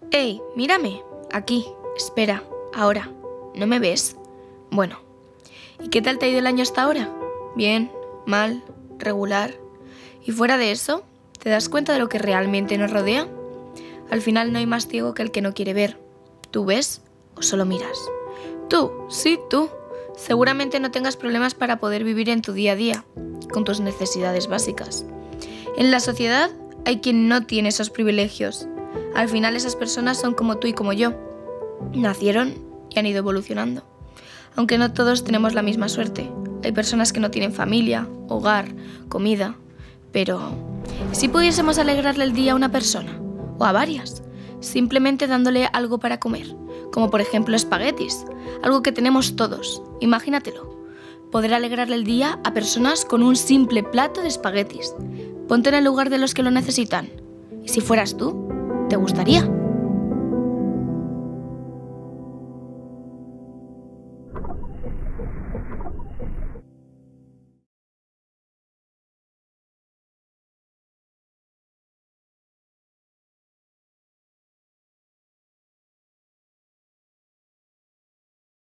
¡Ey, mírame! Aquí, espera, ahora. ¿No me ves? Bueno, ¿y qué tal te ha ido el año hasta ahora? ¿Bien? ¿Mal? ¿Regular? Y fuera de eso, ¿te das cuenta de lo que realmente nos rodea? Al final no hay más ciego que el que no quiere ver. ¿Tú ves o solo miras? Tú, sí, tú. Seguramente no tengas problemas para poder vivir en tu día a día, con tus necesidades básicas. En la sociedad hay quien no tiene esos privilegios. Al final esas personas son como tú y como yo. Nacieron y han ido evolucionando. Aunque no todos tenemos la misma suerte. Hay personas que no tienen familia, hogar, comida. Pero, ¿si pudiésemos alegrarle el día a una persona? O a varias. Simplemente dándole algo para comer. Como por ejemplo espaguetis. Algo que tenemos todos. Imagínatelo. Poder alegrarle el día a personas con un simple plato de espaguetis. Ponte en el lugar de los que lo necesitan. ¿Y si fueras tú? ¿Te gustaría?